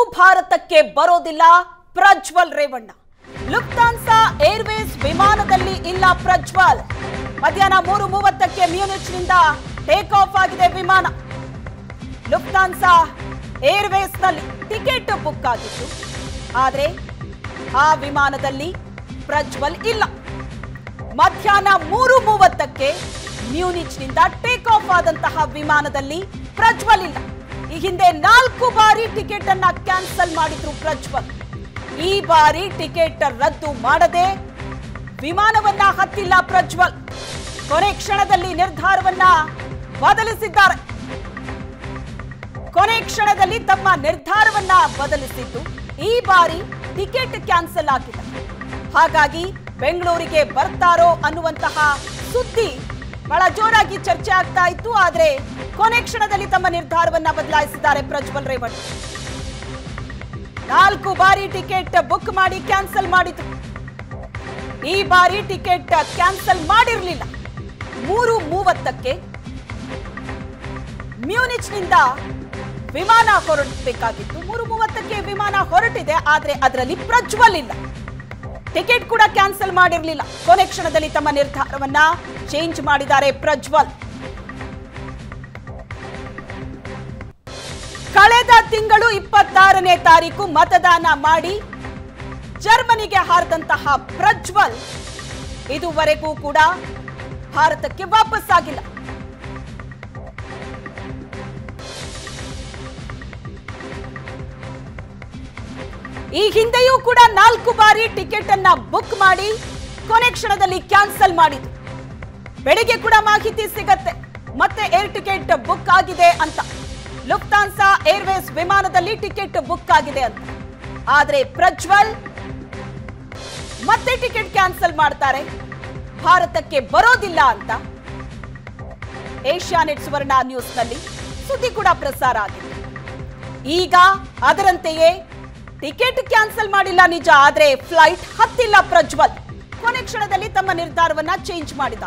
ಭಾರತಕ್ಕೆ ಬರೋದಿಲ್ಲ Prajwal Revanna. Lufthansa airways ವಿಮಾನದಲ್ಲಿ ಇಲ್ಲ ಪ್ರಜ್ವಲ್. ಮಧ್ಯಾಹ್ನ 3:30ಕ್ಕೆ ಮ್ಯೂನಿಚ್ನಿಂದ ಟೇಕ್ ಆಫ್ ಆಗಿದೆ ವಿಮಾನ. ಲುಫ್ತಾನ್ಸಾ ಏರ್ವೇಸ್ ನಲ್ಲಿ ಟಿಕೆಟ್ ಬುಕ್ ಆಗಿತ್ತು, ಆದರೆ ಆ ವಿಮಾನದಲ್ಲಿ ಪ್ರಜ್ವಲ್ ಇಲ್ಲ. ಮಧ್ಯಾಹ್ನ 3:30ಕ್ಕೆ ಮ್ಯೂನಿಚ್ನಿಂದ ಟೇಕ್ ಆಫ್ ಆದಂತಹ ವಿಮಾನದಲ್ಲಿ ಪ್ರಜ್ವಲ್ ಇಲ್ಲ. ಈ ಹಿಂದೆ 4 ಬಾರಿ ಟಿಕೆಟ್ ಅನ್ನ ಕ್ಯಾನ್ಸಲ್ ಮಾಡಿದ್ರು ಪ್ರಜ್ವಲ್. ಈ ಬಾರಿ ಟಿಕೆಟ್ ರದ್ದು ಮಾಡದೆ ವಿಮಾನವನ್ನ ಹತ್ತಿಲ್ಲ ಪ್ರಜ್ವಲ್. ಕೊನೆ ಕ್ಷಣದಲ್ಲಿ ನಿರ್ಧಾರವನ್ನ ಬದಲಿಸಿದ್ದಾರೆ. ಕೊನೆ ಕ್ಷಣದಲ್ಲಿ ತಮ್ಮ ನಿರ್ಧಾರವನ್ನ ಬದಲಿಸಿದ್ದು ಈ ಬಾರಿ ಟಿಕೆಟ್ ಕ್ಯಾನ್ಸಲ್ ಆಗಿಲ್ಲ. ಹಾಗಾಗಿ ಬೆಂಗಳೂರಿಗೆ ಬರ್ತಾರೋ ಅನ್ನುವಂತಹ ಸುದ್ದಿ ಬಹಳ ಜೋರಾಗಿ ಚರ್ಚೆ ಆಗ್ತಾ ಇತ್ತು. ಆದ್ರೆ ಕೊನೆ ಕ್ಷಣದಲ್ಲಿ ತಮ್ಮ ನಿರ್ಧಾರವನ್ನ ಬದಲಾಯಿಸಿದ್ದಾರೆ ಪ್ರಜ್ವಲ್ ರೇವಣ್ಣ. 4 ಬಾರಿ ಟಿಕೆಟ್ ಬುಕ್ ಮಾಡಿ ಕ್ಯಾನ್ಸಲ್ ಮಾಡಿದ್ರು. ಈ ಬಾರಿ ಟಿಕೆಟ್ ಕ್ಯಾನ್ಸಲ್ ಮಾಡಿರಲಿಲ್ಲ. 3:30ಕ್ಕೆ ಮ್ಯೂನಿಚ್ನಿಂದ ವಿಮಾನ ಹೊರಡಬೇಕಾಗಿತ್ತು. 3:30ಕ್ಕೆ ವಿಮಾನ ಹೊರಟಿದೆ, ಆದ್ರೆ ಅದರಲ್ಲಿ ಪ್ರಜ್ವಲ್ ಇಲ್ಲ. ಟಿಕೆಟ್ ಕೂಡ ಕ್ಯಾನ್ಸಲ್ ಮಾಡಿರಲಿಲ್ಲ. ಕೊನೆ ಕ್ಷಣದಲ್ಲಿ ತಮ್ಮ ನಿರ್ಧಾರವನ್ನ ಚೇಂಜ್ ಮಾಡಿದ್ದಾರೆ ಪ್ರಜ್ವಲ್. ಕಳೆದ ತಿಂಗಳು 26ನೇ ತಾರೀಕು ಮತದಾನ ಮಾಡಿ ಜರ್ಮನಿಗೆ ಹಾರಿದಂತಹ ಪ್ರಜ್ವಲ್ ಇದುವರೆಗೂ ಕೂಡ ಭಾರತಕ್ಕೆ ವಾಪಸ್ ಆಗಿಲ್ಲ. ಈ ಹಿಂದೆಯೂ ಕೂಡ 4 ಬಾರಿ ಟಿಕೆಟ್ ಅನ್ನ ಬುಕ್ ಮಾಡಿ ಕೊನೆ ಕ್ಷಣದಲ್ಲಿ ಕ್ಯಾನ್ಸಲ್ ಮಾಡಿದ್ರು. ಬೆಳಿಗ್ಗೆ ಕೂಡ ಮಾಹಿತಿ ಸಿಗತ್ತೆ ಮತ್ತೆ ಏರ್ ಟಿಕೆಟ್ ಬುಕ್ ಆಗಿದೆ ಅಂತ. ಲುಫ್ತಾನ್ಸಾ ಏರ್ವೇಸ್ ವಿಮಾನದಲ್ಲಿ ಟಿಕೆಟ್ ಬುಕ್ ಆಗಿದೆ ಅಂತ. ಆದ್ರೆ ಪ್ರಜ್ವಲ್ ಮತ್ತೆ ಟಿಕೆಟ್ ಕ್ಯಾನ್ಸಲ್ ಮಾಡ್ತಾರೆ, ಭಾರತಕ್ಕೆ ಬರೋದಿಲ್ಲ ಅಂತ. ಏಷ್ಯಾನೆಟ್ ಸುವರ್ಣ ನ್ಯೂಸ್ ನಲ್ಲಿ ಸುದ್ದಿ ಕೂಡ ಪ್ರಸಾರ ಆಗಿದೆ. ಈಗ ಅದರಂತೆಯೇ ಟಿಕೆಟ್ ಕ್ಯಾನ್ಸಲ್ ಮಾಡಿಲ್ಲ ನಿಜ, ಆದ್ರೆ ಫ್ಲೈಟ್ ಹತ್ತಿಲ್ಲ ಪ್ರಜ್ವಲ್. ಕೊನೆ ಕ್ಷಣದಲ್ಲಿ ತಮ್ಮ ನಿರ್ಧಾರವನ್ನ ಚೇಂಜ್ ಮಾಡಿದ.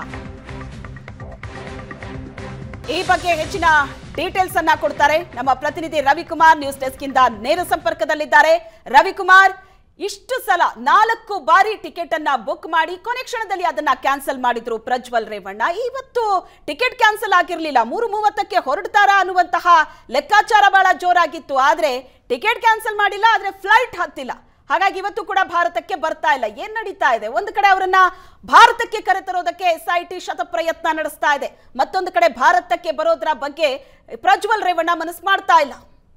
ಈ ಬಗ್ಗೆ ಹೆಚ್ಚಿನ ಡೀಟೇಲ್ಸ್ ಅನ್ನ ಕೊಡ್ತಾರೆ ನಮ್ಮ ಪ್ರತಿನಿಧಿ ರವಿಕುಮಾರ್. ನ್ಯೂಸ್ ಡೆಸ್ಕ್ ಇಂದ ನೇರ ಸಂಪರ್ಕದಲ್ಲಿದ್ದಾರೆ. ರವಿಕುಮಾರ್, ಇಷ್ಟು ಸಲ 4 ಬಾರಿ ಟಿಕೆಟ್ ಅನ್ನ ಬುಕ್ ಮಾಡಿ ಕೊನೆ ಕ್ಷಣದಲ್ಲಿ ಅದನ್ನ ಕ್ಯಾನ್ಸಲ್ ಮಾಡಿದ್ರು ಪ್ರಜ್ವಲ್ ರೇವಣ್ಣ. ಇವತ್ತು ಟಿಕೆಟ್ ಕ್ಯಾನ್ಸಲ್ ಆಗಿರ್ಲಿಲ್ಲ, 3:30ಕ್ಕೆ ಹೊರಡ್ತಾರಾ ಅನ್ನುವಂತಹ ಲೆಕ್ಕಾಚಾರ ಬಹಳ ಜೋರಾಗಿತ್ತು. ಆದ್ರೆ ಟಿಕೆಟ್ ಕ್ಯಾನ್ಸಲ್ ಮಾಡಿಲ್ಲ, ಆದ್ರೆ ಫ್ಲೈಟ್ ಹತ್ತಿಲ್ಲ. ಹಾಗಾಗಿ ಇವತ್ತು ಕೂಡ ಭಾರತಕ್ಕೆ ಬರ್ತಾ ಇಲ್ಲ. ಏನ್ ನಡೀತಾ ಇದೆ? ಒಂದು ಕಡೆ ಅವರನ್ನ ಭಾರತಕ್ಕೆ ಕರೆತರೋದಕ್ಕೆ SIT ಶತ ಪ್ರಯತ್ನ ನಡೆಸ್ತಾ ಇದೆ, ಮತ್ತೊಂದು ಕಡೆ ಭಾರತಕ್ಕೆ ಬರೋದ್ರ ಬಗ್ಗೆ ಪ್ರಜ್ವಲ್ ರೇವಣ್ಣ ಮನಸ್ಸು ಮಾಡ್ತಾ ಇಲ್ಲ.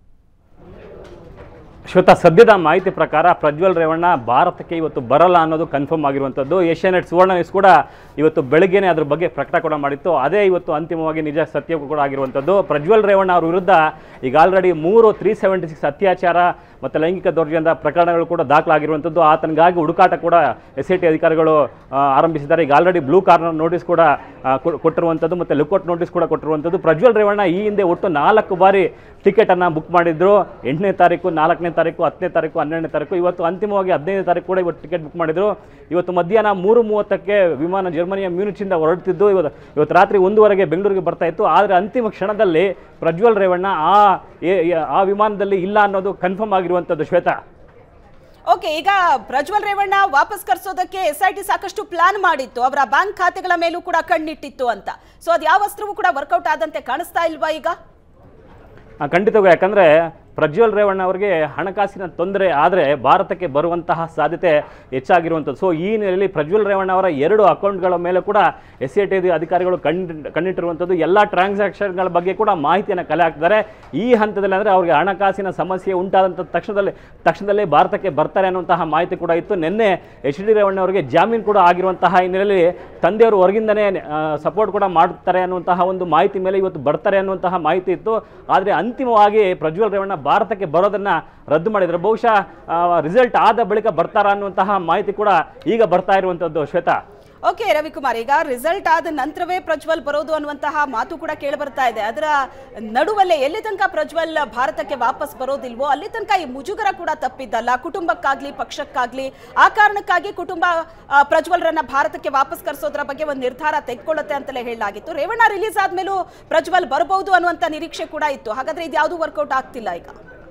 ಶ್ವೇತಾ, ಸದ್ಯದ ಮಾಹಿತಿ ಪ್ರಕಾರ ಪ್ರಜ್ವಲ್ ರೇವಣ್ಣ ಭಾರತಕ್ಕೆ ಇವತ್ತು ಬರಲ್ಲ ಅನ್ನೋದು ಕನ್ಫರ್ಮ್ ಆಗಿರುವಂಥದ್ದು. ಏಷ್ಯಾನೆಟ್ ಸುವರ್ಣ ನ್ಯೂಸ್ ಕೂಡ ಇವತ್ತು ಬೆಳಗ್ಗೆನೇ ಅದ್ರ ಬಗ್ಗೆ ಪ್ರಕಟ ಕೂಡ ಮಾಡಿತ್ತು. ಅದೇ ಇವತ್ತು ಅಂತಿಮವಾಗಿ ನಿಜ ಸತ್ಯ ಕೂಡ ಆಗಿರುವಂಥದ್ದು. ಪ್ರಜ್ವಲ್ ರೇವಣ್ಣ ಅವ್ರ ವಿರುದ್ಧ ಈಗ ಆಲ್ರೆಡಿ 376 ಅತ್ಯಾಚಾರ ಮತ್ತು ಲೈಂಗಿಕ ದೌರ್ಜನ್ಯದ ಪ್ರಕರಣಗಳು ಕೂಡ ದಾಖಲಾಗಿರುವಂಥದ್ದು. ಆತನಿಗಾಗಿ ಹುಡುಕಾಟ ಕೂಡ SIT ಅಧಿಕಾರಿಗಳು ಆರಂಭಿಸಿದ್ದಾರೆ. ಈಗ ಆಲ್ರೆಡಿ ಬ್ಲೂ ಕಾರ್ನರ್ ನೋಟಿಸ್ ಕೂಡ ಕೊಟ್ಟಿರುವಂಥದ್ದು ಮತ್ತು ಲುಕ್ಔಟ್ ನೋಟಿಸ್ ಕೂಡ ಕೊಟ್ಟಿರುವಂಥದ್ದು. ಪ್ರಜ್ವಲ್ ರೇವಣ್ಣ ಈ ಹಿಂದೆ ಒಟ್ಟು 4 ಬಾರಿ ಟಿಕೆಟನ್ನು ಬುಕ್ ಮಾಡಿದ್ರು. 8ನೇ ತಾರೀಕು, 4ನೇ ತಾರೀಕು, 10ನೇ ತಾರೀಕು, 12ನೇ ತಾರೀಕು, ಇವತ್ತು ಅಂತಿಮವಾಗಿ 15ನೇ ತಾರೀಕು ಕೂಡ ಇವತ್ತು ಟಿಕೆಟ್ ಬುಕ್ ಮಾಡಿದ್ರು. ಇವತ್ತು ಮಧ್ಯಾಹ್ನ 3:30ಕ್ಕೆ ವಿಮಾನ ಜರ್ಮನಿಯ ಮ್ಯೂನಿಚ್ನಿಂದ ಹೊರಡ್ತಿದ್ದು ಇವತ್ತು ರಾತ್ರಿ 1:00ಗೆ ಬೆಂಗಳೂರಿಗೆ ಬರ್ತಾ ಇತ್ತು. ಆದರೆ ಅಂತಿಮ ಕ್ಷಣದಲ್ಲಿ ಪ್ರಜ್ವಲ್ ರೇವಣ್ಣ ಆ ವಿಮಾನದಲ್ಲಿ ಇಲ್ಲ ಅನ್ನೋದು ಕನ್ಫರ್ಮ್ ಆಗಿರುವಂಥದ್ದು. ಶ್ವೇತಾ, ಓಕೆ, ಈಗ ಪ್ರಜ್ವಲ್ ರೇವಣ್ಣ ವಾಪಸ್ ಕರ್ಸೋದಕ್ಕೆ SIT ಸಾಕಷ್ಟು ಪ್ಲಾನ್ ಮಾಡಿತ್ತು. ಅವರ ಬ್ಯಾಂಕ್ ಖಾತೆಗಳ ಮೇಲೂ ಕೂಡ ಕಣ್ಣಿಟ್ಟಿತ್ತು ಅಂತ. ಸೊ ಅದು ಯಾವ ಅಸ್ತ್ರವೂ ಕೂಡ ವರ್ಕೌಟ್ ಆದಂತೆ ಕಾಣಿಸ್ತಾ ಇಲ್ವಾ ಈಗ? ಖಂಡಿತವಾಗಿ. ಯಾಕಂದರೆ ಪ್ರಜ್ವಲ್ ರೇವಣ್ಣ ಅವರಿಗೆ ಹಣಕಾಸಿನ ತೊಂದರೆ ಆದರೆ ಭಾರತಕ್ಕೆ ಬರುವಂತಹ ಸಾಧ್ಯತೆ ಹೆಚ್ಚಾಗಿರುವಂಥದ್ದು. ಸೊ ಈ ನಿಟ್ಟಿನಲ್ಲಿ ಪ್ರಜ್ವಲ್ ರೇವಣ್ಣ ಅವರ 2 ಅಕೌಂಟ್ಗಳ ಮೇಲೆ ಕೂಡ SIT ಅಧಿಕಾರಿಗಳು ಕಣ್ಣಿಟ್ಟಿರುವಂಥದ್ದು. ಎಲ್ಲ ಟ್ರಾನ್ಸಾಕ್ಷನ್ಗಳ ಬಗ್ಗೆ ಕೂಡ ಮಾಹಿತಿಯನ್ನು ಕಲೆ ಹಾಕ್ತಿದ್ದಾರೆ. ಈ ಹಂತದಲ್ಲಿ ಅಂದರೆ ಅವರಿಗೆ ಹಣಕಾಸಿನ ಸಮಸ್ಯೆ ಉಂಟಾದಂಥ ತಕ್ಷಣದಲ್ಲೇ ಭಾರತಕ್ಕೆ ಬರ್ತಾರೆ ಅನ್ನುವಂತಹ ಮಾಹಿತಿ ಕೂಡ ಇತ್ತು. ನಿನ್ನೆ HD ರೇವಣ್ಣ ಅವರಿಗೆ ಜಾಮೀನು ಕೂಡ ಆಗಿರುವಂತಹ ಹಿನ್ನೆಲೆಯಲ್ಲಿ ತಂದೆಯವರು ಹೊರಗಿಂದನೇ ಸಪೋರ್ಟ್ ಕೂಡ ಮಾಡುತ್ತಾರೆ ಅನ್ನುವಂತಹ ಒಂದು ಮಾಹಿತಿ ಮೇಲೆ ಇವತ್ತು ಬರ್ತಾರೆ ಅನ್ನುವಂತಹ ಮಾಹಿತಿ ಇತ್ತು. ಆದರೆ ಅಂತಿಮವಾಗಿ ಪ್ರಜ್ವಲ್ ರೇವಣ್ಣ ಭಾರತಕ್ಕೆ ಬರೋದನ್ನ ರದ್ದು ಮಾಡಿದ್ರು. ಬಹುಶಃ ರಿಸಲ್ಟ್ ಆದ ಬಳಿಕ ಬರ್ತಾರಾ ಅನ್ನುವಂತಹ ಮಾಹಿತಿ ಕೂಡ ಈಗ ಬರ್ತಾ ಇರುವಂತದ್ದು. ಶ್ವೇತಾ, ಓಕೆ ರವಿಕುಮಾರ್, ಈಗ ರಿಸಲ್ಟ್ ಆದ ನಂತರವೇ ಪ್ರಜ್ವಲ್ ಬರೋದು ಅನ್ನುವಂತಹ ಮಾತು ಕೂಡ ಕೇಳಿ ಬರ್ತಾ ಇದೆ. ಅದರ ನಡುವಲ್ಲೇ ಎಲ್ಲಿ ತನಕ ಪ್ರಜ್ವಲ್ ಭಾರತಕ್ಕೆ ವಾಪಸ್ ಬರೋದಿಲ್ವೋ ಅಲ್ಲಿ ತನಕ ಈ ಮುಜುಗರ ಕೂಡ ತಪ್ಪಿದ್ದಲ್ಲ. ಕುಟುಂಬಕ್ಕಾಗ್ಲಿ ಪಕ್ಷಕ್ಕಾಗ್ಲಿ ಆ ಕಾರಣಕ್ಕಾಗಿ ಕುಟುಂಬ ಪ್ರಜ್ವಲ್ರನ್ನ ಭಾರತಕ್ಕೆ ವಾಪಸ್ ಕರೆಸೋದ್ರ ಬಗ್ಗೆ ಒಂದು ನಿರ್ಧಾರ ತೆಗೆದುಕೊಳ್ಳುತ್ತೆ ಅಂತಲೇ ಹೇಳಲಾಗಿತ್ತು. ರೇವಣ್ಣ ರಿಲೀಸ್ ಆದ್ಮೇಲೂ ಪ್ರಜ್ವಲ್ ಬರಬಹುದು ಅನ್ನುವಂತ ನಿರೀಕ್ಷೆ ಕೂಡ ಇತ್ತು. ಹಾಗಾದ್ರೆ ಇದು ಯಾವುದು ವರ್ಕೌಟ್ ಆಗ್ತಿಲ್ಲ ಈಗ?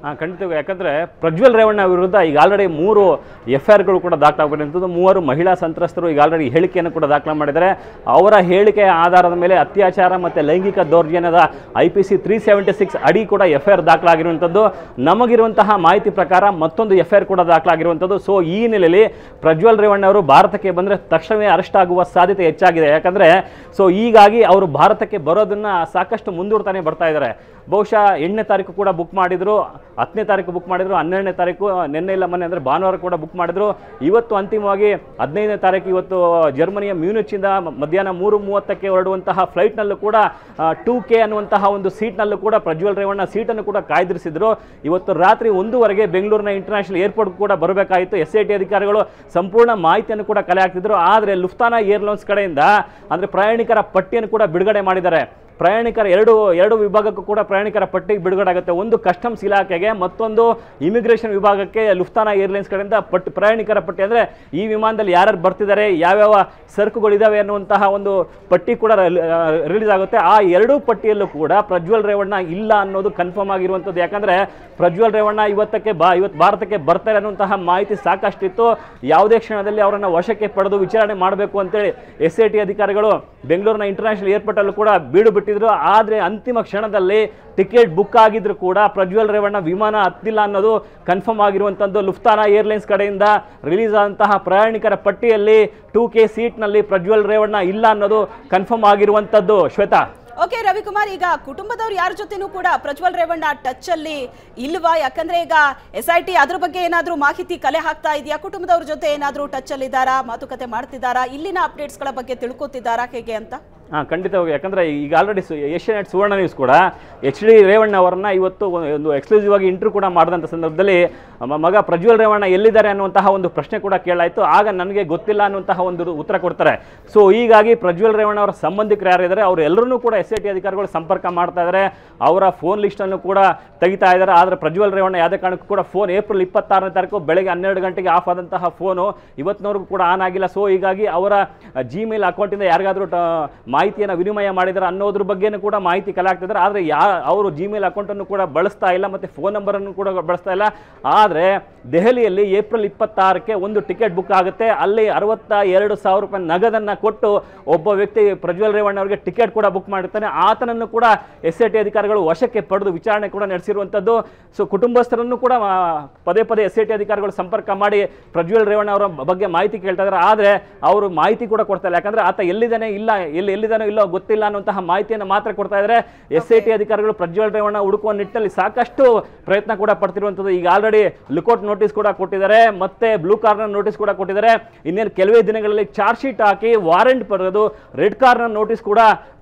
ಖಂಡಿತವಾಗಿ. ಯಾಕಂದರೆ ಪ್ರಜ್ವಲ್ ರೇವಣ್ಣ ವಿರುದ್ಧ ಈಗ ಆಲ್ರೆಡಿ 3 FIRಗಳು ಕೂಡ ದಾಖಲಾಗಿರುವಂಥದ್ದು. 3 ಮಹಿಳಾ ಸಂತ್ರಸ್ತರು ಈಗ ಆಲ್ರೆಡಿ ಹೇಳಿಕೆಯನ್ನು ಕೂಡ ದಾಖಲು ಮಾಡಿದ್ದಾರೆ. ಅವರ ಹೇಳಿಕೆಯ ಆಧಾರದ ಮೇಲೆ ಅತ್ಯಾಚಾರ ಮತ್ತು ಲೈಂಗಿಕ ದೌರ್ಜನ್ಯದ IPC 376 ಅಡಿ ಕೂಡ FIR ದಾಖಲಾಗಿರುವಂಥದ್ದು. ನಮಗಿರುವಂತಹ ಮಾಹಿತಿ ಪ್ರಕಾರ ಮತ್ತೊಂದು FIR ಕೂಡ ದಾಖಲಾಗಿರುವಂಥದ್ದು. ಸೊ ಈ ಹಿನ್ನೆಲೆಯಲ್ಲಿ ಪ್ರಜ್ವಲ್ ರೇವಣ್ಣ ಅವರು ಭಾರತಕ್ಕೆ ಬಂದರೆ ತಕ್ಷಣವೇ ಅರೆಸ್ಟ್ ಆಗುವ ಸಾಧ್ಯತೆ ಹೆಚ್ಚಾಗಿದೆ. ಯಾಕಂದರೆ ಸೊ ಹೀಗಾಗಿ ಅವರು ಭಾರತಕ್ಕೆ ಬರೋದನ್ನು ಸಾಕಷ್ಟು ಮುಂದೂಡ್ತಾನೆ ಬರ್ತಾ ಇದ್ದಾರೆ. ಬಹುಶಃ 8ನೇ ತಾರೀಕು ಕೂಡ ಬುಕ್ ಮಾಡಿದ್ರು, 10ನೇ ತಾರೀಕು ಬುಕ್ ಮಾಡಿದ್ರು, 12ನೇ ತಾರೀಕು ನಿನ್ನೆ ಇಲ್ಲ ಮೊನ್ನೆ ಅಂದರೆ ಭಾನುವಾರ ಕೂಡ ಬುಕ್ ಮಾಡಿದ್ರು. ಇವತ್ತು ಅಂತಿಮವಾಗಿ 15ನೇ ತಾರೀಕು ಇವತ್ತು ಜರ್ಮನಿಯ ಮ್ಯೂನಿಚಿಂದ ಮಧ್ಯಾಹ್ನ 3:30ಕ್ಕೆ ಹೊರಡುವಂತಹ ಫ್ಲೈಟ್ನಲ್ಲೂ ಕೂಡ 2K ಅನ್ನುವಂತಹ ಒಂದು ಸೀಟ್ನಲ್ಲೂ ಕೂಡ ಪ್ರಜ್ವಲ್ ರೇವಣ್ಣ ಸೀಟನ್ನು ಕೂಡ ಕಾಯ್ದಿರಿಸಿದ್ರು. ಇವತ್ತು ರಾತ್ರಿ 1:00ಗೆ ಬೆಂಗಳೂರಿನ ಇಂಟರ್ನ್ಯಾಷನಲ್ ಏರ್ಪೋರ್ಟ್ ಕೂಡ ಬರಬೇಕಾಯಿತು. SIT ಅಧಿಕಾರಿಗಳು ಸಂಪೂರ್ಣ ಮಾಹಿತಿಯನ್ನು ಕೂಡ ಕಲೆ ಹಾಕ್ತಿದ್ರು. ಆದರೆ ಲುಫ್ತಾನಾ ಏರ್ಲೈನ್ಸ್ ಕಡೆಯಿಂದ ಅಂದರೆ ಪ್ರಯಾಣಿಕರ ಪಟ್ಟಿಯನ್ನು ಕೂಡ ಬಿಡುಗಡೆ ಮಾಡಿದ್ದಾರೆ. ಪ್ರಯಾಣಿಕರ ಎರಡು ವಿಭಾಗಕ್ಕೂ ಕೂಡ ಪ್ರಯಾಣಿಕರ ಪಟ್ಟಿಗೆ ಬಿಡುಗಡೆ ಆಗುತ್ತೆ. ಒಂದು ಕಸ್ಟಮ್ಸ್ ಇಲಾಖೆಗೆ, ಮತ್ತೊಂದು ಇಮಿಗ್ರೇಷನ್ ವಿಭಾಗಕ್ಕೆ ಲುಫ್ತಾನಾ ಏರ್ಲೈನ್ಸ್ ಕಡೆಯಿಂದ ಪ್ರಯಾಣಿಕರ ಪಟ್ಟಿ ಅಂದರೆ ಈ ವಿಮಾನದಲ್ಲಿ ಯಾರ್ಯಾರು ಬರ್ತಿದ್ದಾರೆ, ಯಾವ್ಯಾವ ಸರಕುಗಳಿದ್ದಾವೆ ಅನ್ನುವಂತಹ ಒಂದು ಪಟ್ಟಿ ಕೂಡ ರಿಲೀಸ್ ಆಗುತ್ತೆ. ಆ ಎರಡೂ ಪಟ್ಟಿಯಲ್ಲೂ ಕೂಡ ಪ್ರಜ್ವಲ್ ರೇವಣ್ಣ ಇಲ್ಲ ಅನ್ನೋದು ಕನ್ಫರ್ಮ್ ಆಗಿರುವಂಥದ್ದು. ಯಾಕಂದರೆ ಪ್ರಜ್ವಲ್ ರೇವಣ್ಣ ಇವತ್ತು ಭಾರತಕ್ಕೆ ಬರ್ತಾರೆ ಅನ್ನುವಂತಹ ಮಾಹಿತಿ ಸಾಕಷ್ಟಿತ್ತು. ಯಾವುದೇ ಕ್ಷಣದಲ್ಲಿ ಅವರನ್ನು ವಶಕ್ಕೆ ಪಡೆದು ವಿಚಾರಣೆ ಮಾಡಬೇಕು ಅಂತೇಳಿ SIT ಅಧಿಕಾರಿಗಳು ಬೆಂಗಳೂರಿನ ಇಂಟರ್ನ್ಯಾಷನಲ್ ಏರ್ಪೋರ್ಟಲ್ಲೂ ಕೂಡ ಬೀಡು ಬಿಟ್ಟಿದ್ರು. ಆದರೆ ಅಂತಿಮ ಕ್ಷಣದಲ್ಲಿ ಟಿಕೆಟ್ ಬುಕ್ ಆಗಿದ್ರು ಕೂಡ ಪ್ರಜ್ವಲ್ ರೇವಣ್ಣ ವಿಮಾನ ಹತ್ತಿಲ್ಲ ಅನ್ನೋದು ಕನ್ಫರ್ಮ್ ಆಗಿರುವಂಥದ್ದು. ಲುಫ್ತಾನಾ ಏರ್ಲೈನ್ಸ್ ಕಡೆಯಿಂದ ರಿಲೀಸ್ ಆದಂತಹ ಪ್ರಯಾಣಿಕರ ಪಟ್ಟಿಯಲ್ಲಿ 2K ಸೀಟ್ನಲ್ಲಿ ಪ್ರಜ್ವಲ್ ರೇವಣ್ಣ ಇಲ್ಲ ಅನ್ನೋದು ಕನ್ಫರ್ಮ್ ಆಗಿರುವಂಥದ್ದು. ಶ್ವೇತಾ. ಓಕೆ ರವಿಕುಮಾರ್, ಈಗ ಕುಟುಂಬದವ್ರು ಯಾರ ಜೊತೆನೂ ಕೂಡ ಪ್ರಜ್ವಲ್ ರೇವಣ್ಣ ಟಚ್ ಅಲ್ಲಿ ಇಲ್ವಾ? ಯಾಕಂದ್ರೆ ಈಗ SIT ಅದ್ರ ಬಗ್ಗೆ ಏನಾದ್ರೂ ಮಾಹಿತಿ ಕಲೆ ಹಾಕ್ತಾ ಇದೆಯಾ? ಕುಟುಂಬದವ್ರ ಜೊತೆ ಏನಾದ್ರೂ ಟಚ್ ಅಲ್ಲಿ ಇದ್ದಾರಾ, ಮಾತುಕತೆ ಮಾಡ್ತಿದ್ದಾರಾ, ಇಲ್ಲಿನ ಅಪ್ಡೇಟ್ಸ್ ಗಳ ಬಗ್ಗೆ ತಿಳ್ಕೊತಿದ್ದಾರಾ, ಹೇಗೆ ಅಂತ? ಖಂಡಿತವಾಗಿ. ಯಾಕಂದರೆ ಈಗ ಆಲ್ರೆಡಿ ಏಷ್ಯಾನೆಟ್ ಸುವರ್ಣ ನ್ಯೂಸ್ ಕೂಡ HD ರೇವಣ್ಣ ಅವರನ್ನ ಇವತ್ತು ಒಂದು ಎಕ್ಸ್ಕ್ಲೂಸಿವ್ ಆಗಿ ಇಂಟರ್ವ್ಯೂ ಕೂಡ ಮಾಡಿದಂಥ ಸಂದರ್ಭದಲ್ಲಿ ಮಗ ಪ್ರಜ್ವಲ್ ರೇವಣ್ಣ ಎಲ್ಲಿದ್ದಾರೆ ಅನ್ನುವಂತಹ ಒಂದು ಪ್ರಶ್ನೆ ಕೂಡ ಕೇಳಾಯಿತು. ಆಗ ನನಗೆ ಗೊತ್ತಿಲ್ಲ ಅನ್ನುವಂತಹ ಒಂದು ಉತ್ತರ ಕೊಡ್ತಾರೆ. ಸೊ ಹೀಗಾಗಿ ಪ್ರಜ್ವಲ್ ರೇವಣ್ಣ ಅವರ ಸಂಬಂಧಿಕರು ಯಾರಿದ್ದಾರೆ ಅವರೆಲ್ಲರೂ ಕೂಡ SIT ಅಧಿಕಾರಿಗಳು ಸಂಪರ್ಕ ಮಾಡ್ತಾ ಇದ್ದಾರೆ. ಅವರ ಫೋನ್ ಲಿಸ್ಟನ್ನು ಕೂಡ ತೆಗಿತಾ ಇದ್ದಾರೆ. ಆದರೆ ಪ್ರಜ್ವಲ್ ರೇವಣ್ಣ ಯಾವುದೇ ಕಾರಣಕ್ಕೂ ಕೂಡ ಫೋನ್ ಏಪ್ರಿಲ್ 26ನೇ ತಾರೀಕು ಬೆಳಗ್ಗೆ 12 ಗಂಟೆಗೆ ಆಫ್ ಆದಂತಹ ಫೋನು ಇವತ್ತಿನವರೆಗೂ ಕೂಡ ಆನ್ ಆಗಿಲ್ಲ. ಸೊ ಹೀಗಾಗಿ ಅವರ Gmail ಅಕೌಂಟಿಂದ ಯಾರಿಗಾದರೂ ಮಾಹಿತಿಯನ್ನು ವಿನಿಮಯ ಮಾಡಿದ್ದಾರೆ ಅನ್ನೋದ್ರ ಬಗ್ಗೆನೂ ಕೂಡ ಮಾಹಿತಿ ಕಲೆ ಆಗ್ತಿದ್ದಾರೆ. ಆದರೆ ಅವರು Gmail ಅಕೌಂಟನ್ನು ಕೂಡ ಬಳಸ್ತಾ ಇಲ್ಲ ಮತ್ತು ಫೋನ್ ನಂಬರನ್ನು ಕೂಡ ಬಳಸ್ತಾ ಇಲ್ಲ. ಆದರೆ ದೆಹಲಿಯಲ್ಲಿ ಏಪ್ರಿಲ್ 26ಕ್ಕೆ ಒಂದು ಟಿಕೆಟ್ ಬುಕ್ ಆಗುತ್ತೆ. ಅಲ್ಲಿ 62,000 ರೂಪಾಯಿ ನಗದನ್ನು ಕೊಟ್ಟು ಒಬ್ಬ ವ್ಯಕ್ತಿ ಪ್ರಜ್ವಲ್ ರೇವಣ್ಣ ಅವರಿಗೆ ಟಿಕೆಟ್ ಕೂಡ ಬುಕ್ ಮಾಡಿರ್ತಾನೆ. ಆತನನ್ನು ಕೂಡ SIT ಅಧಿಕಾರಿಗಳು ವಶಕ್ಕೆ ಪಡೆದು ವಿಚಾರಣೆ ಕೂಡ ನಡೆಸಿರುವಂಥದ್ದು. ಸೊ ಕುಟುಂಬಸ್ಥರನ್ನು ಕೂಡ ಪದೇ ಪದೇ SIT ಅಧಿಕಾರಿಗಳು ಸಂಪರ್ಕ ಮಾಡಿ ಪ್ರಜ್ವಲ್ ರೇವಣ್ಣ ಅವರ ಬಗ್ಗೆ ಮಾಹಿತಿ ಕೇಳ್ತಾ ಇದ್ದಾರೆ. ಆದರೆ ಅವರು ಮಾಹಿತಿ ಕೂಡ ಕೊಡ್ತಾ ಇಲ್ಲ. ಯಾಕಂದರೆ ಆತ ಎಲ್ಲಿದ್ದಾನೆ ಎಲ್ಲಿದ್ದಾನೋ ಇಲ್ಲೋ ಗೊತ್ತಿಲ್ಲ ಅನ್ನುವಂತಹ ಮಾಹಿತಿಯನ್ನು ಮಾತ್ರ ಕೊಡ್ತಾ ಇದ್ದಾರೆ. SIT ಅಧಿಕಾರಿಗಳು ಪ್ರಜ್ವಲ್ ರೇವಣ್ಣ ಹುಡುಕುವ ನಿಟ್ಟಿನಲ್ಲಿ ಸಾಕಷ್ಟು ಪ್ರಯತ್ನ ಕೂಡ ಪಡ್ತಿರುವಂಥದ್ದು. ಈಗ ಆಲ್ರೆಡಿ ಲುಕೌಟ್ ನೋಟಿಸ್ ಕೂಡ ಕೊಟ್ಟಿದ್ದಾರೆ, ಮತ್ತೆ ಬ್ಲೂ ಕಾರ್ನರ್ ನೋಟಿಸ್ ಕೂಡ ಕೊಟ್ಟಿದ್ದಾರೆ. ಇನ್ನೇನು ಕೆಲವೇ ದಿನಗಳಲ್ಲಿ ಚಾರ್ಜ್ ಶೀಟ್ ಹಾಕಿ ವಾರೆಂಟ್ ಬರೆದು ರೆಡ್ ಕಾರ್ನರ್ ನೋಟಿಸ್ ಕೂಡ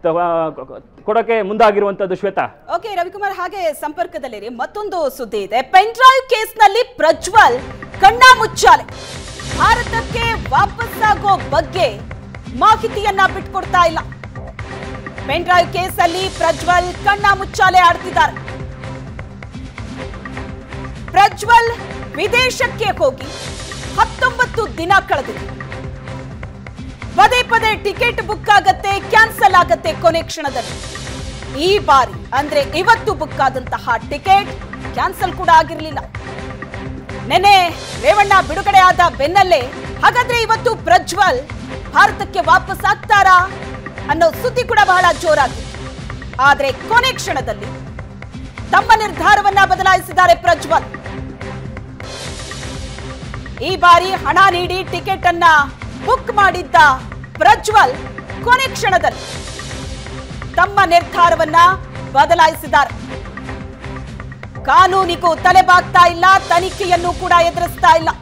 ಕೊಡೋಕೆ ಮುಂದಾಗಿರುವಂಥದ್ದು. ಶ್ವೇತಾ. ಓಕೆ ರವಿಕುಮಾರ್, ಹಾಗೆ ಸಂಪರ್ಕದಲ್ಲಿರಿ. ಮತ್ತೊಂದು ಸುದ್ದಿ ಇದೆ. ಪೆನ್ ಡ್ರೈವ್ ಕೇಸ್ನಲ್ಲಿ ಪ್ರಜ್ವಲ್ ಕಣ್ಣ ಮುಚ್ಚಾಲೆ ಭಾರತಕ್ಕೆ ವಾಪಸ್ಸಾಗೋ ಬಗ್ಗೆ ಮಾಹಿತಿಯನ್ನ ಬಿಟ್ಕೊಡ್ತಾ ಇಲ್ಲ. ಪೆನ್ ಡ್ರೈವ್ ಕೇಸಲ್ಲಿ ಪ್ರಜ್ವಲ್ ಕಣ್ಣ ಮುಚ್ಚಾಲೆ ಆಡ್ತಿದ್ದಾರೆ. ಪ್ರಜ್ವಲ್ ವಿದೇಶಕ್ಕೆ ಹೋಗಿ 19 ದಿನ ಕಳೆದಿದೆ. ಪದೇ ಪದೇ ಟಿಕೆಟ್ ಬುಕ್ ಆಗತ್ತೆ, ಕ್ಯಾನ್ಸಲ್ ಆಗತ್ತೆ ಕೊನೆ ಕ್ಷಣದಲ್ಲಿ. ಈ ಬಾರಿ ಅಂದ್ರೆ ಇವತ್ತು ಬುಕ್ ಆದಂತಹ ಟಿಕೆಟ್ ಕ್ಯಾನ್ಸಲ್ ಕೂಡ ಆಗಿರಲಿಲ್ಲ. ನೆನೆ ರೇವಣ್ಣ ಬಿಡುಗಡೆ ಆದ ಬೆನ್ನಲ್ಲೇ ಹಾಗಾದ್ರೆ ಇವತ್ತು ಪ್ರಜ್ವಲ್ ಭಾರತಕ್ಕೆ ವಾಪಸ್ ಆಗ್ತಾರಾ ಅನ್ನೋ ಸುದ್ದಿ ಕೂಡ ಬಹಳ ಜೋರಾಗಿತ್ತು. ಆದ್ರೆ ಕೊನೆ ಕ್ಷಣದಲ್ಲಿ ತಮ್ಮ ನಿರ್ಧಾರವನ್ನ ಬದಲಾಯಿಸಿದ್ದಾರೆ ಪ್ರಜ್ವಲ್. ಈ ಬಾರಿ ಹಣ ನೀಡಿ ಟಿಕೆಟ್ ಅನ್ನ ಬುಕ್ ಮಾಡಿದ್ದ ಪ್ರಜ್ವಲ್ ಕೊನೆ ಕ್ಷಣದಲ್ಲಿ ತಮ್ಮ ನಿರ್ಧಾರವನ್ನ ಬದಲಾಯಿಸಿದ್ದಾರೆ. ಕಾನೂನಿಗೂ ತಲೆಬಾಗ್ತಾ ಇಲ್ಲ, ತನಿಖೆಯನ್ನು ಕೂಡ ಎದುರಿಸ್ತಾ ಇಲ್ಲ.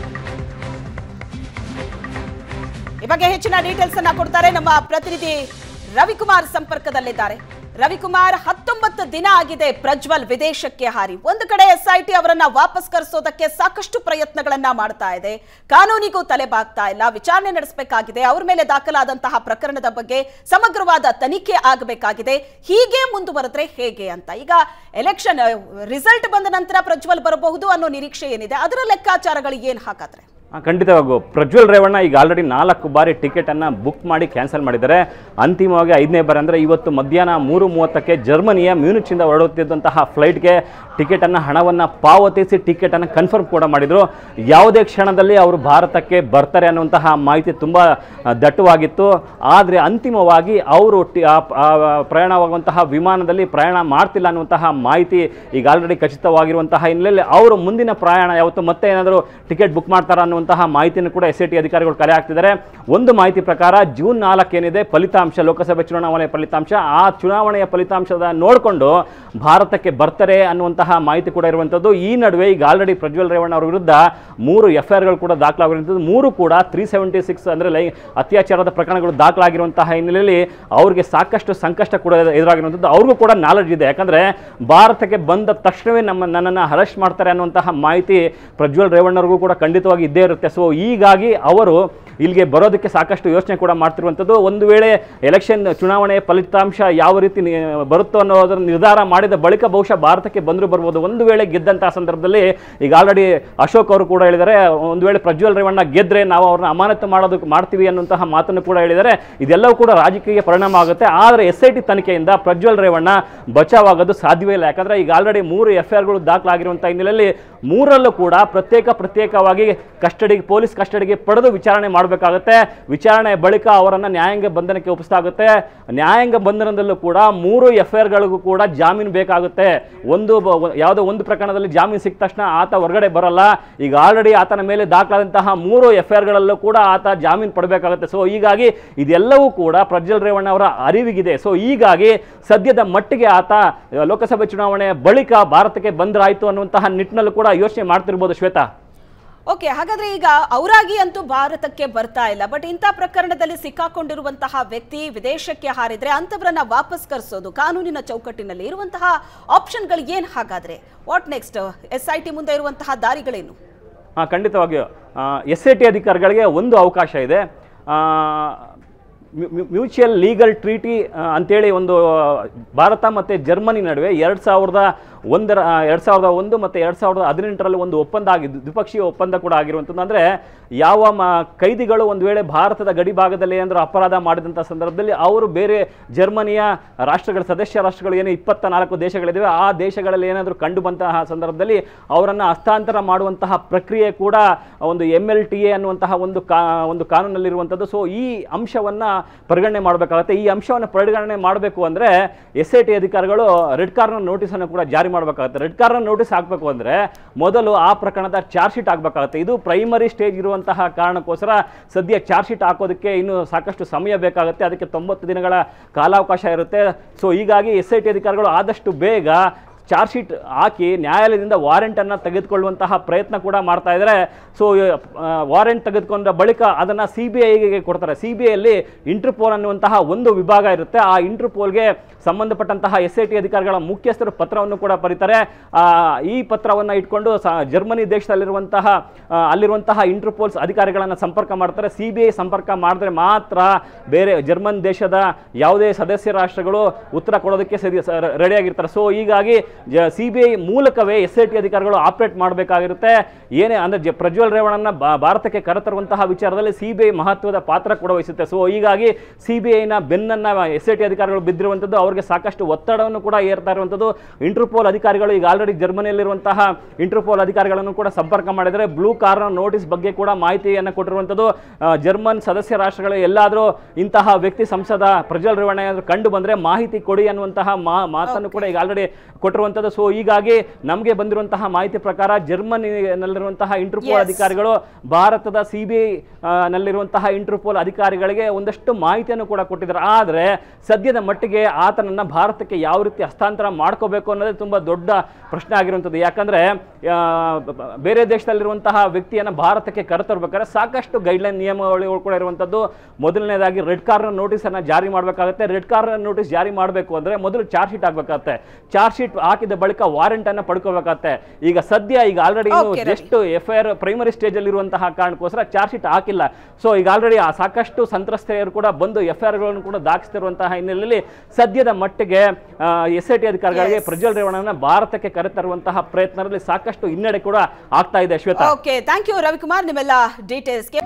ಈ ಬಗ್ಗೆ ಹೆಚ್ಚಿನ ಡೀಟೇಲ್ಸ್ ಅನ್ನ ಕೊಡ್ತಾರೆ ನಮ್ಮ ಪ್ರತಿನಿಧಿ ರವಿಕುಮಾರ್ ಸಂಪರ್ಕದಲ್ಲಿದ್ದಾರೆ. ರವಿಕುಮಾರ್, 19 ದಿನ ಆಗಿದೆ ಪ್ರಜ್ವಲ್ ವಿದೇಶಕ್ಕೆ ಹಾರಿ. ಒಂದು ಕಡೆ SIT ಅವರನ್ನ ವಾಪಸ್ ಕರೆಸೋದಕ್ಕೆ ಸಾಕಷ್ಟು ಪ್ರಯತ್ನಗಳನ್ನ ಮಾಡ್ತಾ ಇದೆ, ಕಾನೂನಿಗೂ ತಲೆಬಾಗ್ತಾ ಇಲ್ಲ, ವಿಚಾರಣೆ ನಡೆಸಬೇಕಾಗಿದೆ, ಅವ್ರ ಮೇಲೆ ದಾಖಲಾದಂತಹ ಪ್ರಕರಣದ ಬಗ್ಗೆ ಸಮಗ್ರವಾದ ತನಿಖೆ ಆಗಬೇಕಾಗಿದೆ. ಹೀಗೆ ಮುಂದುವರೆದ್ರೆ ಹೇಗೆ ಅಂತ ಈಗ ಎಲೆಕ್ಷನ್ ರಿಸಲ್ಟ್ ಬಂದ ನಂತರ ಪ್ರಜ್ವಲ್ ಬರಬಹುದು ಅನ್ನೋ ನಿರೀಕ್ಷೆ ಏನಿದೆ, ಅದರ ಲೆಕ್ಕಾಚಾರಗಳು ಏನ್ ಹಾಕಾದ್ರೆ? ಖಂಡಿತವಾಗೂ ಪ್ರಜ್ವಲ್ ರೇವಣ್ಣ ಈಗ ಆಲ್ರೆಡಿ 4 ಬಾರಿ ಟಿಕೆಟನ್ನು ಬುಕ್ ಮಾಡಿ ಕ್ಯಾನ್ಸಲ್ ಮಾಡಿದ್ದಾರೆ. ಅಂತಿಮವಾಗಿ 5ನೇ ಬಾರಿ ಅಂದರೆ ಇವತ್ತು ಮಧ್ಯಾಹ್ನ 3:30ಕ್ಕೆ ಜರ್ಮನಿಯ ಮ್ಯೂನಿಚಿಂದ ಹೊರಡುತ್ತಿದ್ದಂತಹ ಫ್ಲೈಟ್ಗೆ ಟಿಕೆಟನ್ನು ಹಣವನ್ನು ಪಾವತಿಸಿ ಟಿಕೆಟನ್ನು ಕನ್ಫರ್ಮ್ ಕೂಡ ಮಾಡಿದರು. ಯಾವುದೇ ಕ್ಷಣದಲ್ಲಿ ಅವರು ಭಾರತಕ್ಕೆ ಬರ್ತಾರೆ ಅನ್ನುವಂತಹ ಮಾಹಿತಿ ತುಂಬ ದಟ್ಟವಾಗಿತ್ತು. ಆದರೆ ಅಂತಿಮವಾಗಿ ಅವರು ಪ್ರಯಾಣವಾಗುವಂತಹ ವಿಮಾನದಲ್ಲಿ ಪ್ರಯಾಣ ಮಾಡ್ತಿಲ್ಲ ಅನ್ನುವಂತಹ ಮಾಹಿತಿ ಈಗ ಆಲ್ರೆಡಿ ಖಚಿತವಾಗಿರುವಂತಹ ಹಿನ್ನೆಲೆಯಲ್ಲಿ ಅವರು ಮುಂದಿನ ಪ್ರಯಾಣ ಯಾವತ್ತು ಮತ್ತೆ ಏನಾದರೂ ಟಿಕೆಟ್ ಬುಕ್ ಮಾಡ್ತಾರ ಅನ್ನುವಂತಹ ಮಾಹಿತಿಯನ್ನು ಕೂಡ SIT ಅಧಿಕಾರಿಗಳು ಕಲೆ ಹಾಕ್ತಿದ್ದಾರೆ. ಒಂದು ಮಾಹಿತಿ ಪ್ರಕಾರ ಜೂನ್ 4 ಏನಿದೆ ಫಲಿತಾಂಶ, ಲೋಕಸಭೆ ಚುನಾವಣೆಯ ಫಲಿತಾಂಶ, ಆ ಚುನಾವಣೆಯ ಫಲಿತಾಂಶದ ನೋಡಿಕೊಂಡು ಭಾರತಕ್ಕೆ ಬರ್ತಾರೆ ಅನ್ನುವಂತಹ ಮಾಹಿತಿ ಕೂಡ ಇರುವಂಥದ್ದು. ಈ ನಡುವೆ ಈಗ ಆಲ್ರೆಡಿ ಪ್ರಜ್ವಲ್ ರೇವಣ್ಣ ಅವರ ವಿರುದ್ಧ 3 FIRಗಳು ಕೂಡ ದಾಖಲಾಗಿರುವಂಥದ್ದು. 3 ಕೂಡ 376 ಅಂದರೆ ಅತ್ಯಾಚಾರದ ಪ್ರಕರಣಗಳು ದಾಖಲಾಗಿರುವಂತಹ ಹಿನ್ನೆಲೆಯಲ್ಲಿ ಅವರಿಗೆ ಸಾಕಷ್ಟು ಸಂಕಷ್ಟ ಕೂಡ ಎದುರಾಗಿರುವಂಥದ್ದು. ಅವ್ರಿಗೂ ಕೂಡ ನಾಲೆಡ್ಜ್ ಇದೆ, ಯಾಕಂದರೆ ಭಾರತಕ್ಕೆ ಬಂದ ತಕ್ಷಣವೇ ನನ್ನನ್ನು ಅರೆಸ್ಟ್ ಮಾಡ್ತಾರೆ ಅನ್ನುವಂತಹ ಮಾಹಿತಿ ಪ್ರಜ್ವಲ್ ರೇವಣ್ಣವ್ರಿಗೂ ಕೂಡ ಖಂಡಿತವಾಗಿ ಇದ್ದೇ ಇರುತ್ತೆ. ಸೊ ಹೀಗಾಗಿ ಅವರು ಇಲ್ಲಿಗೆ ಬರೋದಕ್ಕೆ ಸಾಕಷ್ಟು ಯೋಚನೆ ಕೂಡ ಮಾಡ್ತಿರುವಂಥದ್ದು. ಒಂದು ವೇಳೆ ಎಲೆಕ್ಷನ್ ಚುನಾವಣೆಯ ಫಲಿತಾಂಶ ಯಾವ ರೀತಿ ಬರುತ್ತೋ ಅನ್ನೋದರ ನಿರ್ಧಾರ ಮಾಡಿದ ಬಳಿಕ ಬಹುಶಃ ಭಾರತಕ್ಕೆ ಬಂದರೂ ಬರ್ಬೋದು. ಒಂದು ವೇಳೆ ಗೆದ್ದಂತಹ ಸಂದರ್ಭದಲ್ಲಿ ಈಗ ಆಲ್ರೆಡಿ ಅಶೋಕ್ ಅವರು ಕೂಡ ಹೇಳಿದ್ದಾರೆ, ಒಂದು ವೇಳೆ ಪ್ರಜ್ವಲ್ ರೇವಣ್ಣ ಗೆದ್ದರೆ ನಾವು ಅವ್ರನ್ನ ಅಮಾನತು ಮಾಡ್ತೀವಿ ಅನ್ನುವಂತಹ ಮಾತನ್ನು ಕೂಡ ಹೇಳಿದ್ದಾರೆ. ಇದೆಲ್ಲವೂ ಕೂಡ ರಾಜಕೀಯ ಪರಿಣಾಮ ಆಗುತ್ತೆ. ಆದರೆ SIT ತನಿಖೆಯಿಂದ ಪ್ರಜ್ವಲ್ ರೇವಣ್ಣ ಬಚಾವಾಗೋದು ಸಾಧ್ಯವೇ ಇಲ್ಲ. ಯಾಕಂದರೆ ಈಗ ಆಲ್ರೆಡಿ 3 FIRಗಳು ದಾಖಲಾಗಿರುವಂಥ ಹಿನ್ನೆಲೆಯಲ್ಲಿ 3ರಲ್ಲೂ ಕೂಡ ಪ್ರತ್ಯೇಕವಾಗಿ ಪೊಲೀಸ್ ಕಸ್ಟಡಿಗೆ ಪಡೆದು ವಿಚಾರಣೆ ಮಾಡಬೇಕಾಗುತ್ತೆ. ವಿಚಾರಣೆಯ ಬಳಿಕ ಅವರನ್ನು ನ್ಯಾಯಾಂಗ ಬಂಧನಕ್ಕೆ ಒಪ್ಪಿಸಲಾಗುತ್ತೆ. ನ್ಯಾಯಾಂಗ ಬಂಧನದಲ್ಲೂ ಕೂಡ 3 FIRಗಳಿಗೂ ಕೂಡ ಜಾಮೀನು ಬೇಕಾಗುತ್ತೆ. ಯಾವುದೋ ಒಂದು ಪ್ರಕರಣದಲ್ಲಿ ಜಾಮೀನು ಸಿಕ್ಕ ತಕ್ಷಣ ಆತ ಹೊರಗಡೆ ಬರಲ್ಲ. ಈಗ ಆಲ್ರೆಡಿ ಆತನ ಮೇಲೆ ದಾಖಲಾದಂತಹ 3 FIRಗಳಲ್ಲೂ ಕೂಡ ಆತ ಜಾಮೀನು ಪಡಬೇಕಾಗುತ್ತೆ. ಸೊ ಹೀಗಾಗಿ ಇದೆಲ್ಲವೂ ಕೂಡ ಪ್ರಜ್ವಲ್ ರೇವಣ್ಣ ಅವರ ಅರಿವಿಗಿದೆ. ಸೊ ಹೀಗಾಗಿ ಸದ್ಯದ ಮಟ್ಟಿಗೆ ಆತ ಲೋಕಸಭೆ ಚುನಾವಣೆಯ ಬಳಿಕ ಭಾರತಕ್ಕೆ ಬಂದರಾಯಿತು ಅನ್ನುವಂತಹ ನಿಟ್ಟಿನಲ್ಲೂ ಕೂಡ ಯೋಚನೆ ಮಾಡ್ತಿರ್ಬೋದು ಶ್ವೇತಾ. ಓಕೆ, ಹಾಗಾದ್ರೆ ಈಗ ಅವರಾಗಿ ಅಂತೂ ಭಾರತಕ್ಕೆ ಬರ್ತಾ ಇಲ್ಲ. ಬಟ್ ಇಂಥ ಪ್ರಕರಣದಲ್ಲಿ ಸಿಕ್ಕಾಕೊಂಡಿರುವಂತಹ ವ್ಯಕ್ತಿ ವಿದೇಶಕ್ಕೆ ಹಾರಿದ್ರೆ ಅಂತವರನ್ನ ವಾಪಸ್ ಕರೆಸೋದು ಕಾನೂನಿನ ಚೌಕಟ್ಟಿನಲ್ಲಿ ಇರುವಂತಹ ಆಪ್ಷನ್ಗಳು ಏನು? ಹಾಗಾದ್ರೆ ವಾಟ್ ನೆಕ್ಸ್ಟ್? SIT ಮುಂದೆ ಇರುವಂತಹ ದಾರಿಗಳೇನು? ಖಂಡಿತವಾಗಿಯೂ SIT ಅಧಿಕಾರಿಗಳಿಗೆ ಒಂದು ಅವಕಾಶ ಇದೆ. ಮ್ಯೂಚುವಲ್ ಲೀಗಲ್ ಟ್ರೀಟಿ ಅಂತೇಳಿ ಒಂದು ಭಾರತ ಮತ್ತು ಜರ್ಮನಿ ನಡುವೆ 2001 ಮತ್ತು 2018ರಲ್ಲಿ ಒಂದು ಒಪ್ಪಂದ ಆಗಿದ್ದು, ದ್ವಿಪಕ್ಷೀಯ ಒಪ್ಪಂದ ಕೂಡ ಆಗಿರುವಂಥದ್ದು. ಅಂದರೆ ಯಾವ ಕೈದಿಗಳು ಒಂದು ವೇಳೆ ಭಾರತದ ಗಡಿ ಭಾಗದಲ್ಲಿ ಏನಾದರೂ ಅಪರಾಧ ಮಾಡಿದಂಥ ಸಂದರ್ಭದಲ್ಲಿ ಅವರು ಬೇರೆ ಜರ್ಮನಿಯ ಸದಸ್ಯ ರಾಷ್ಟ್ರಗಳು ಏನು 24 ದೇಶಗಳಿದ್ದಾವೆ, ಆ ದೇಶಗಳಲ್ಲಿ ಏನಾದರೂ ಕಂಡು ಬಂತಹ ಸಂದರ್ಭದಲ್ಲಿ ಅವರನ್ನು ಹಸ್ತಾಂತರ ಮಾಡುವಂತಹ ಪ್ರಕ್ರಿಯೆ ಕೂಡ ಒಂದು MLTA ಅನ್ನುವಂತಹ ಒಂದು ಕಾನೂನಲ್ಲಿರುವಂಥದ್ದು. ಸೊ ಈ ಅಂಶವನ್ನು ಪರಿಗಣನೆ ಮಾಡಬೇಕಾಗುತ್ತೆ. ಈ ಅಂಶವನ್ನು ಪರಿಗಣನೆ ಮಾಡಬೇಕು ಅಂದರೆ SIT ಅಧಿಕಾರಿಗಳು ರೆಡ್ ಕಾರ್ನರ್ ನೋಟಿಸನ್ನು ಕೂಡ ಜಾರಿ ಮಾಡಬೇಕಾಗುತ್ತೆ. ರೆಡ್ ಕಾರ್ನರ್ ನೋಟಿಸ್ ಹಾಕಬೇಕು ಅಂದರೆ ಮೊದಲು ಆ ಪ್ರಕರಣದ ಚಾರ್ಜ್ ಶೀಟ್ ಆಗಬೇಕಾಗುತ್ತೆ. ಇದು ಪ್ರೈಮರಿ ಸ್ಟೇಜ್ ಇರುವಂತಹ ಕಾರಣಕ್ಕೋಸ್ಕರ ಸದ್ಯ ಚಾರ್ಜ್ ಶೀಟ್ ಹಾಕೋದಕ್ಕೆ ಇನ್ನೂ ಸಾಕಷ್ಟು ಸಮಯ ಬೇಕಾಗುತ್ತೆ. ಅದಕ್ಕೆ 90 ದಿನಗಳ ಕಾಲಾವಕಾಶ ಇರುತ್ತೆ. ಸೊ ಹೀಗಾಗಿ SIT ಅಧಿಕಾರಿಗಳು ಆದಷ್ಟು ಬೇಗ ಚಾರ್ಜ್ ಶೀಟ್ ಹಾಕಿ ನ್ಯಾಯಾಲಯದಿಂದ ವಾರೆಂಟನ್ನು ತೆಗೆದುಕೊಳ್ಳುವಂತಹ ಪ್ರಯತ್ನ ಕೂಡ ಮಾಡ್ತಾ ಇದ್ದಾರೆ. ಸೊ ವಾರೆಂಟ್ ತೆಗೆದುಕೊಂಡ ಬಳಿಕ ಅದನ್ನು CBIಗೆ ಕೊಡ್ತಾರೆ. CBIಯಲ್ಲಿ ಇಂಟರ್ಪೋಲ್ ಅನ್ನುವಂತಹ ಒಂದು ವಿಭಾಗ ಇರುತ್ತೆ. ಆ ಇಂಟರ್ಪೋಲ್ಗೆ ಸಂಬಂಧಪಟ್ಟಂತಹ SIT ಅಧಿಕಾರಿಗಳ ಮುಖ್ಯಸ್ಥರು ಪತ್ರವನ್ನು ಕೂಡ ಬರೀತಾರೆ. ಈ ಪತ್ರವನ್ನು ಇಟ್ಕೊಂಡು ಜರ್ಮನಿ ದೇಶದಲ್ಲಿರುವಂತಹ ಅಲ್ಲಿರುವಂತಹ ಇಂಟರ್ಪೋಲ್ಸ್ ಅಧಿಕಾರಿಗಳನ್ನು ಸಂಪರ್ಕ ಮಾಡ್ತಾರೆ. CBI ಸಂಪರ್ಕ ಮಾಡಿದ್ರೆ ಮಾತ್ರ ಬೇರೆ ಜರ್ಮನ್ ದೇಶದ ಯಾವುದೇ ಸದಸ್ಯ ರಾಷ್ಟ್ರಗಳು ಉತ್ತರ ಕೊಡೋದಕ್ಕೆ ರೆಡಿಯಾಗಿರ್ತಾರೆ. ಸೊ ಹೀಗಾಗಿ CBI ಮೂಲಕವೇ SIT ಅಧಿಕಾರಿಗಳು ಆಪರೇಟ್ ಮಾಡಬೇಕಾಗಿರುತ್ತೆ. ಏನೇ ಅಂದರೆ ಪ್ರಜ್ವಲ್ ರೇವಣ್ಣನ ಭಾರತಕ್ಕೆ ಕರೆತರುವಂತಹ ವಿಚಾರದಲ್ಲಿ CBI ಮಹತ್ವದ ಪಾತ್ರ ಕೂಡ ವಹಿಸುತ್ತೆ. ಸೊ ಹೀಗಾಗಿ CBIನ ಬೆನ್ನನ್ನು SIT ಅಧಿಕಾರಿಗಳು ಬಿದ್ದಿರುವಂಥದ್ದು, ಅವರಿಗೆ ಸಾಕಷ್ಟು ಒತ್ತಡವನ್ನು ಕೂಡ ಏರ್ತಾ ಇರುವಂಥದ್ದು. ಇಂಟರ್ಪೋಲ್ ಅಧಿಕಾರಿಗಳು ಈಗ ಆಲ್ರೆಡಿ ಜರ್ಮನಿಯಲ್ಲಿರುವಂತಹ ಇಂಟರ್ಪೋಲ್ ಅಧಿಕಾರಿಗಳನ್ನು ಕೂಡ ಸಂಪರ್ಕ ಮಾಡಿದರೆ ಬ್ಲೂ ಕಾರ್ನರ್ ನೋಟಿಸ್ ಬಗ್ಗೆ ಕೂಡ ಮಾಹಿತಿಯನ್ನು ಕೊಟ್ಟಿರುವಂಥದ್ದು. ಜರ್ಮನ್ ಸದಸ್ಯ ರಾಷ್ಟ್ರಗಳು ಎಲ್ಲಾದರೂ ಇಂತಹ ವ್ಯಕ್ತಿ ಸಂಸದ ಪ್ರಜ್ವಲ್ ರೇವಣ್ಣ ಏನಾದರೂ ಕಂಡು ಬಂದರೆ ಮಾಹಿತಿ ಕೊಡಿ ಅನ್ನುವಂತಹ ಮಾತನ್ನು ಕೂಡ ಈಗ ಆಲ್ರೆಡಿ ಕೊಟ್ಟಿರುವಂಥದ್ದು. ಸೊ ಹೀಗಾಗಿ ನಮಗೆ ಬಂದಿರುವಂತಹ ಮಾಹಿತಿ ಪ್ರಕಾರ ಜರ್ಮನಿಯಲ್ಲಿರುವಂತಹ ಇಂಟರ್ಪೋಲ್ ಅಧಿಕಾರಿಗಳು ಭಾರತದ CBI ನಲ್ಲಿರುವಂತಹ ಇಂಟರ್ಪೋಲ್ ಅಧಿಕಾರಿಗಳಿಗೆ ಒಂದಷ್ಟು ಮಾಹಿತಿಯನ್ನು ಕೂಡ ಕೊಟ್ಟಿದ್ದಾರೆ. ಆದರೆ ಸದ್ಯದ ಮಟ್ಟಿಗೆ ಆತನನ್ನು ಭಾರತಕ್ಕೆ ಯಾವ ರೀತಿ ಹಸ್ತಾಂತರ ಮಾಡ್ಕೋಬೇಕು ಅನ್ನೋದೇ ತುಂಬ ದೊಡ್ಡ ಪ್ರಶ್ನೆ ಆಗಿರುವಂಥದ್ದು. ಯಾಕಂದರೆ ಬೇರೆ ದೇಶದಲ್ಲಿರುವಂತಹ ವ್ಯಕ್ತಿಯನ್ನು ಭಾರತಕ್ಕೆ ಕರೆತರಬೇಕಾದ್ರೆ ಸಾಕಷ್ಟು ಗೈಡ್ಲೈನ್ ನಿಯಮಾವಳಿಗಳು ಕೂಡ ಇರುವಂಥದ್ದು. ಮೊದಲನೇದಾಗಿ ರೆಡ್ ಕಾರ್ನರ್ ನೋಟಿಸನ್ನು ಜಾರಿ ಮಾಡಬೇಕಾಗುತ್ತೆ. ರೆಡ್ ಕಾರ್ನರ್ ನೋಟಿಸ್ ಜಾರಿ ಮಾಡಬೇಕು ಅಂದರೆ ಮೊದಲು ಚಾರ್ಜ್ ಶೀಟ್ ಆಗಬೇಕಾಗುತ್ತೆ. ಚಾರ್ಜ್ ಶೀಟ್ ಹಾಕಿದ ಬಳಿಕ ವಾರೆಂಟ್ ಅನ್ನು ಪಡ್ಕೋಬೇಕಾಗುತ್ತೆ. ಈಗ already just FIR primary stage ಅಲ್ಲಿ ಇರುವಂತಹ ಕಾರಣಕ್ಕೋಸ್ಕರ ಚಾರ್ಜ್ ಶೀಟ್ ಹಾಕಿಲ್ಲ. ಸೊ ಈಗ ಆಲ್ರೆಡಿ ಸಾಕಷ್ಟು ಸಂತ್ರಸ್ತೆಯರು ಕೂಡ ಬಂದು FIRಗಳನ್ನು ಕೂಡ ದಾಖಲಿಸುತ್ತಿರುವಂತಹ ಹಿನ್ನೆಲೆಯಲ್ಲಿ ಸದ್ಯದ ಮಟ್ಟಿಗೆ SIT ಅಧಿಕಾರಿಗಳಿಗೆ ಪ್ರಜ್ವಲ್ ರೇವಣ್ಣನ ಭಾರತಕ್ಕೆ ಕರೆತರುವಂತಹ ಪ್ರಯತ್ನದಲ್ಲಿ ಸಾಕಷ್ಟು ಹಿನ್ನಡೆ ಕೂಡ ಆಗ್ತಾ ಇದೆ. Shweta, okay, thank you Ravikumar ನಿಮ್ಮೆಲ್ಲ ಡೀಟೇಲ್ಸ್ಗೆ.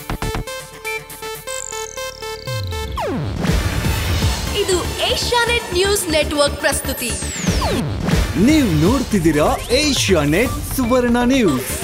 ಇದು ಏಷ್ಯಾನೆಟ್ ನ್ಯೂಸ್ ನೆಟ್ವರ್ಕ್ ಪ್ರಸ್ತುತಿ. ನೀವು ನೋಡ್ತಿದ್ದೀರಾ ಏಷ್ಯಾನೆಟ್ ಸುವರ್ಣ ನ್ಯೂಸ್.